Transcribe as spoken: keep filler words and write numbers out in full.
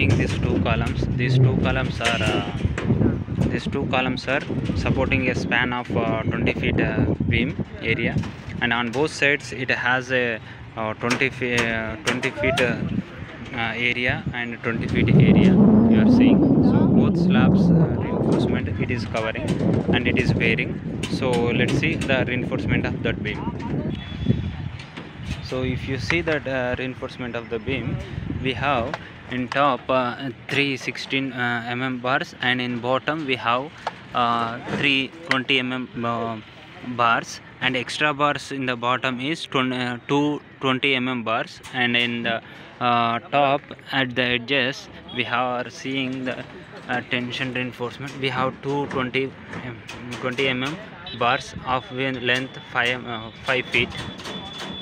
seeing these two columns. These two columns are uh, these two columns are supporting a span of uh, twenty feet uh, beam area, and on both sides it has a uh, twenty feet uh, twenty feet uh, uh, area and twenty feet area you are seeing. So both slabs uh, reinforcement it is covering and it is bearing. So let's see the reinforcement of that beam. So if you see that uh, reinforcement of the beam, we have in top uh, three sixteen uh, mm bars, and in bottom we have uh, three twenty mm uh, bars, and extra bars in the bottom is uh, two twenty mm bars, and in the uh, top at the edges we are seeing the uh, tension reinforcement. We have two twenty mm bars of length five uh, five feet.